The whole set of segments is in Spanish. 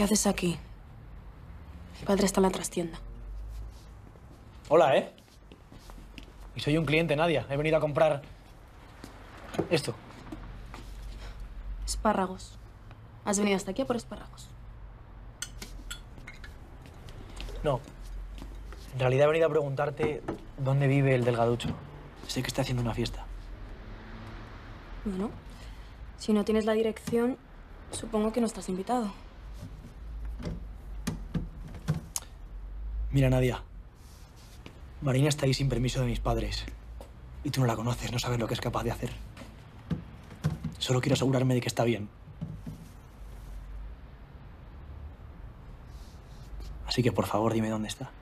¿Qué haces aquí? Mi padre está en la trastienda. Hola, ¿eh? Y soy un cliente, Nadia. He venido a comprar esto. Espárragos. Has venido hasta aquí a por espárragos. No. En realidad he venido a preguntarte dónde vive el delgaducho. Sé que está haciendo una fiesta. Bueno, si no tienes la dirección, supongo que no estás invitado. Mira, Nadia. Marina está ahí sin permiso de mis padres. Y tú no la conoces, no sabes lo que es capaz de hacer. Solo quiero asegurarme de que está bien. Así que, por favor, dime dónde está.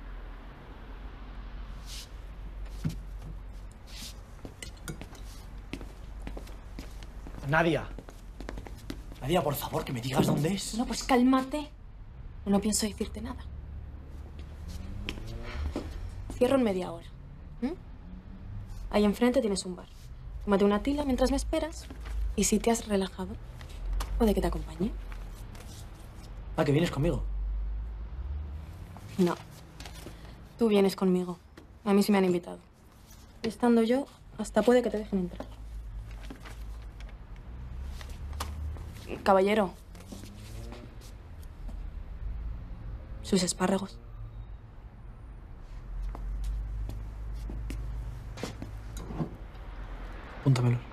Nadia. Nadia, por favor, que me digas dónde es. Bueno, pues cálmate. No pienso decirte nada. Cierro en media hora. Ahí enfrente tienes un bar. Tómate una tila mientras me esperas. Y si te has relajado, puede que te acompañe. Ah, que vienes conmigo. No. Tú vienes conmigo. A mí sí me han invitado. Y estando yo, hasta puede que te dejen entrar. Caballero. Sus espárragos. Apúntamelo.